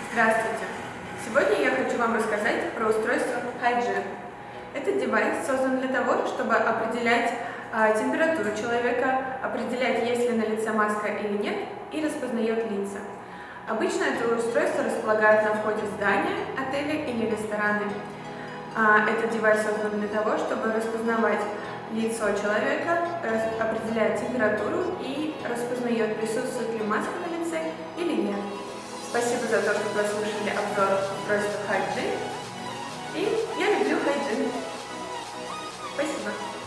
Здравствуйте! Сегодня я хочу вам рассказать про устройство Hygiene. Этот девайс создан для того, чтобы определять температуру человека, определять, есть ли на лице маска или нет, и распознает лица. Обычно это устройство располагают на входе в здание, отели или рестораны. Этот девайс создан для того, чтобы распознавать лицо человека, определять температуру и распознает, присутствует ли маска на лице или нет. Спасибо за то, что прослушали обзор устройства Hygiene. И я люблю Hygiene. Спасибо.